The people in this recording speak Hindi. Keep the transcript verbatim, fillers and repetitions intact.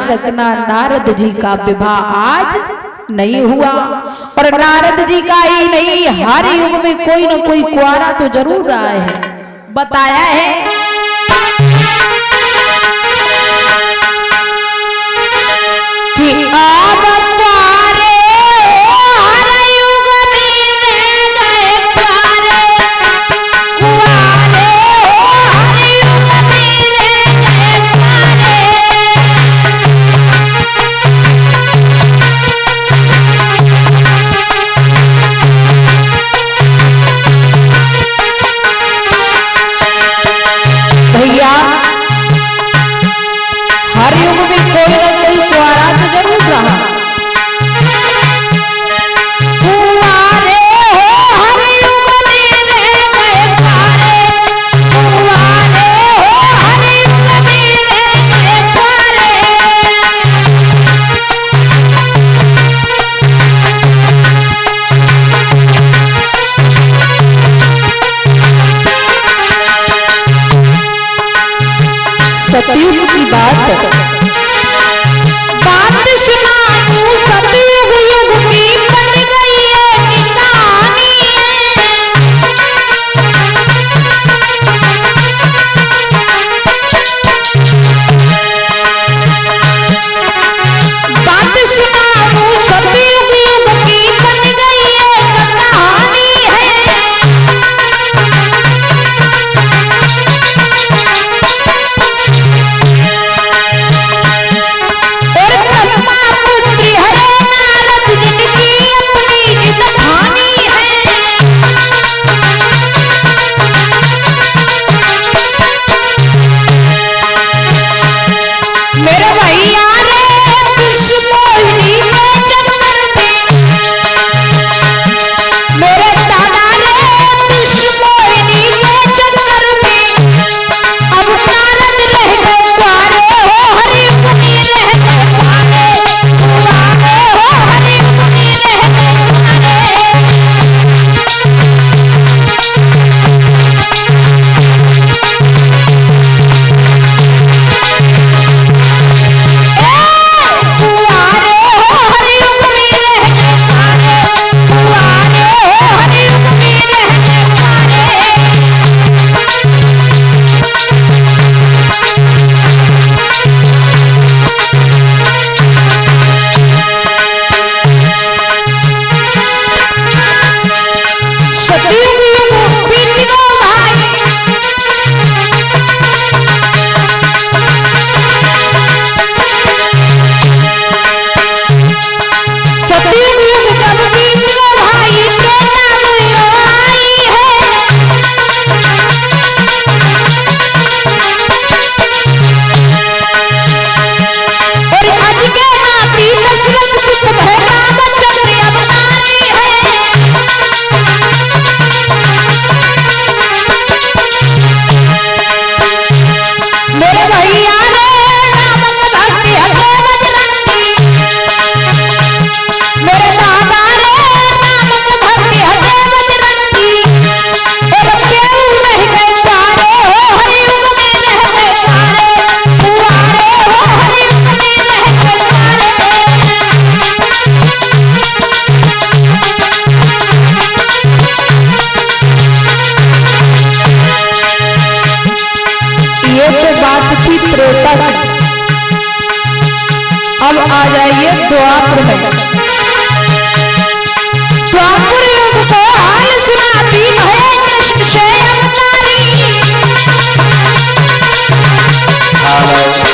ध्यान रखना, नारद जी का विवाह आज नहीं हुआ। और नारद जी का ही नहीं, हर युग में कोई ना कोई कुंवारा तो जरूर रहा है। बताया है कि अब कुंवारे हर युग में रह गए कुंवारे, कुंवारे हर युग में रह गए कुंवारे। भैया हर युग में कोई ना कोई कुंवारा तो जरूर रहा। कुंवारे हो हर युग में रह गए कुंवारे, कुंवारे हो हर युग में रह गए कुंवारे। सतयुग की बात बात सुनाऊं, सतयुग युग की बन गई है कहानी। बात सुनाऊं, सतयुग युग की बन गई है कहानी है। अब आ जाइए द्वापर में। द्वापर युग को हाल सुनाती है कृष्ण से अवतारी।